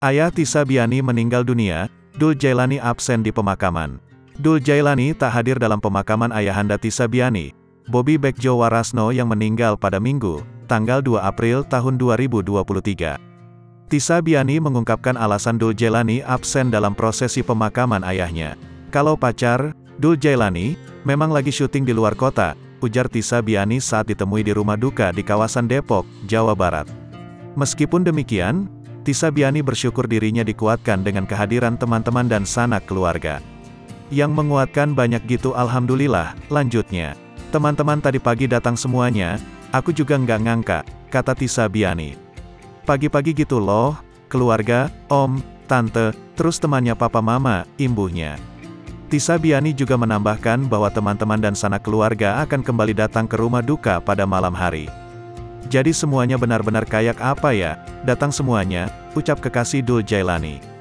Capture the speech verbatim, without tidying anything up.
Ayah Tisa Biani meninggal dunia, Dul Jailani absen di pemakaman. Dul Jailani tak hadir dalam pemakaman ayahanda Tisa Biani, Bobby Bekjo Warasno yang meninggal pada Minggu, tanggal dua April tahun dua ribu dua puluh tiga. Tisa Biani mengungkapkan alasan Dul Jailani absen dalam prosesi pemakaman ayahnya. Kalau pacar, Dul Jailani, memang lagi syuting di luar kota, ujar Tisa Biani saat ditemui di rumah duka di kawasan Depok, Jawa Barat. Meskipun demikian, Tisa Biani bersyukur dirinya dikuatkan dengan kehadiran teman-teman dan sanak keluarga. Yang menguatkan banyak gitu alhamdulillah, lanjutnya. Teman-teman tadi pagi datang semuanya, aku juga nggak ngangka, kata Tisa Biani. Pagi-pagi gitu loh, keluarga, om, tante, terus temannya papa mama, imbuhnya. Tisa Biani juga menambahkan bahwa teman-teman dan sanak keluarga akan kembali datang ke rumah duka pada malam hari. Jadi semuanya benar-benar kayak apa ya, datang semuanya, ucap kekasih Dul Jailani.